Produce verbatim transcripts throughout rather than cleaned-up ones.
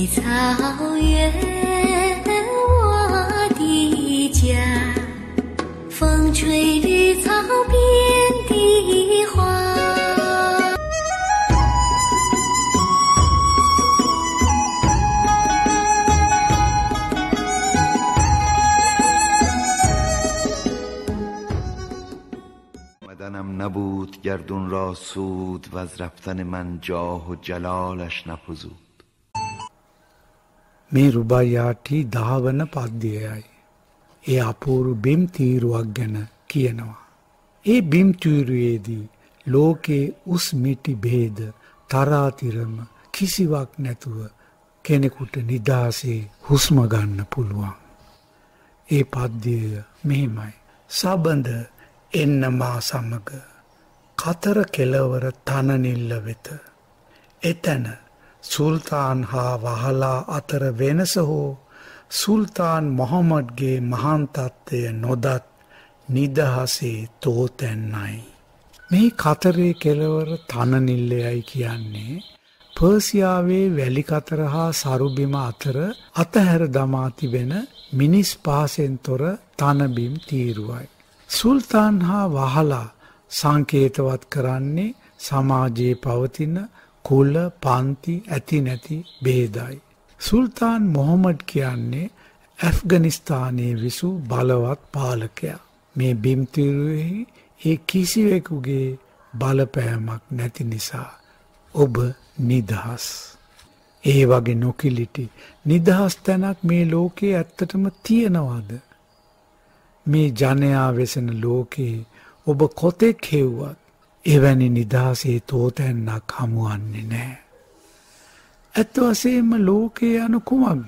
草原，我的家，风吹绿草遍地花。 آمدنم نبود گردون را سود و از رفتن من جاه و جلالش نفزود. මේ රුබායාටි දහවන පද්‍යයයි. ඒ අපූර්ව බිම් තීරුවක් ගැන කියනවා. ඒ බිම් තීරුවේදී ලෝකේ උස් මිටි භේද තරාතිරම කිසිවක් නැතුව කෙනෙකුට නිදාසේ හුස්ම ගන්න පුළුවන්. ඒ පද්‍යය මෙහිමයි. සබඳ එන්න මා සමග කතර කෙලවර තනනිල්ල වෙත. එතන සුල්තාන් හා වහලා අතර වෙනස හෝ සුල්තාන් මොහොමඩ්ගේ මහාන් තත්ත්වය නොදත් නිදහසේ තෝතැන්නයි. මේ කතරේ කෙලවර තනනිල්ලයයි කියන්නේ පර්සියාවේ වැලි කතර හා සරුබිම අතර අතහැර දමා තිබෙන මිනිස් පහසෙන් තොර තනබිම් තීරුවයි. සුල්තාන් හා වහලා සංකේතවත් කරන්නේ සමාජයේ පවතින කුල පන්ති ඇති නැති බේදයි. සුල්තාන් මොහොමඩ් කියන්නේ ඇෆ්ගනිස්තානයේ විසූ බලවත් පාලකයා. මේ බිම්තිරුවෙහි ඒ කිසිවෙකුගේ බලපෑමක් නැති නිසා ඔබ නිදහස්. ඒ වගේ නොකිලිටි නිදහස් තැනක් මේ ලෝකයේ ඇත්තටම තියෙනවද? මේ ජනයා වෙසෙන ලෝකේ ඔබ කොතෙක් හෙව්වත් එවැනි නිදහසේ තෝතැන්නක් හමුවන්නේ නෑ. ඇත්ත වශයෙන්ම ලෝකය යනු කුමක්ද?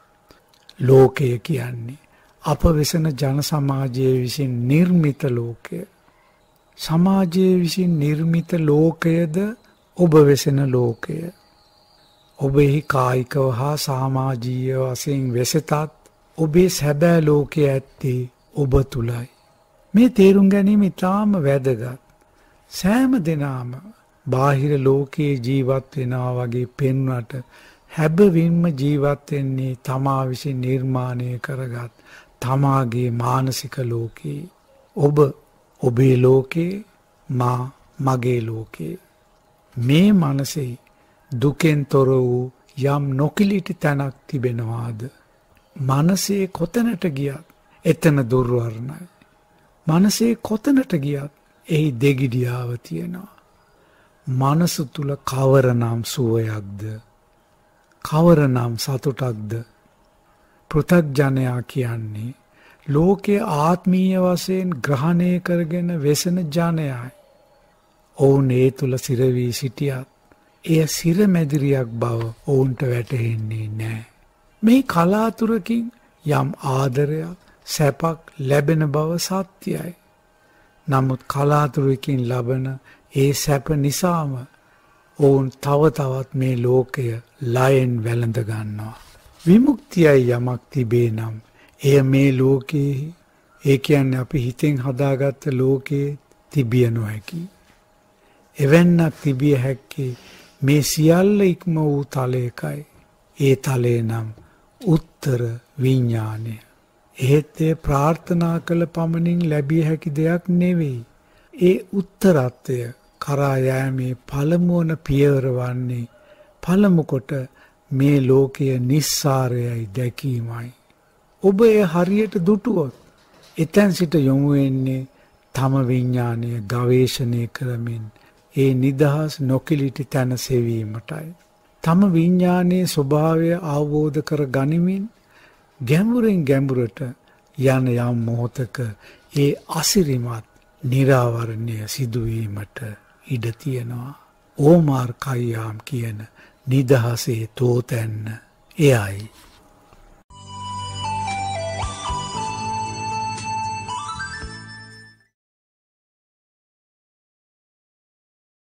ලෝකය කියන්නේ අප වෙසෙන ජන සමාජයේ විසින් නිර්මිත ලෝකය. සමාජයේ විසින් නිර්මිත ලෝකයද ඔබ වෙසෙන ලෝකය. ඔබෙහි කායිකව හා සමාජීය වශයෙන් වෙසෙතත් ඔබේ සැබෑ ලෝකය ඇත්තේ ඔබ තුලයි. මේ තේරුම් ගැනීම ඉතාම වැදගත්. සෑම දෙනාම බාහිර ලෝකයේ ජීවත් වෙනවා වගේ පෙන්වට හැබවින්ම ජීවත් වෙන්නේ තමා විසින් නිර්මාණය කරගත් තමාගේ මානසික ලෝකේ. ඔබ ඔබේ ලෝකේ, මා මගේ ලෝකේ. මේ මනසේ දුකෙන් තොර වූ යම් නොකිලිටි තැනක් තිබෙනවාද? මනසේ කොතැනට ගියත් එතන දුර්වර්ණයි. මනසේ කොතැනට ගියත් එහි දෙගිඩියාව තියෙනවා. මනස තුල කවරනම් සුවයක්ද? කවරනම් සතුටක්ද? පෘථග්ජනයා කියන්නේ ලෝකයේ ආත්මීය වශයෙන් ග්‍රහණය කරගෙන වෙසෙන ජනයයි. ඔවුන් ඒ තුල සිර වී සිටියත් එය සිරමැදිරියක් බව ඔවුන්ට වැටහෙන්නේ නැහැ. මේ කලාතුරකින් යම් ආදරයක් සැපක් ලැබෙන බව සත්‍යයි. නමුත් කලාතුරකින් ලබන ඒ සැප නිසාම ඔවුන් තව තවත් මේ ලෝකය ලයෙන් වැළඳ ගන්නවා. විමුක්තියයි යමක් තිබේ නම් එය මේ ලෝකයේ, ඒ කියන්නේ අපි හිතෙන් හදාගත්ත ලෝකයේ තිබිය නොහැකි. එවැන්නක් තිබිය හැක්කේ මේ සියල්ල ඉක්ම වූ තලයකයි. ඒ තලේ නම් උත්තර විඥානය. එහෙත් ඒ ප්‍රාර්ථනා කළ පමණින් ලැබිය හැකි දෙයක් නෙවෙයි. ඒ උත්තරත්වය කරා යෑමේ පළමුවන පියවර වන්නේ පළමු කොට මේ ලෝකය නිස්සාරයයි දැකීමයි. ඔබ එය හරියට දුටුවොත් එතැන් සිට යොමු වෙන්නේ තම විඥානය ගවේෂණය කරමින් ඒ නිදහස් නොකිලිටි තැන සෙවීමටයි. තම විඥානයේ ස්වභාවය අවබෝධ කර ගනිමින් ගැඹුරින් ගැඹුරට යන යම් මොහොතක ඒ අසිරිමත් නිරාවරණය සිදුවීමට ඉඩ තියෙනවා. ඕමාර් කයියාම් කියන නිදහසේ තෝතැන්න එයයි.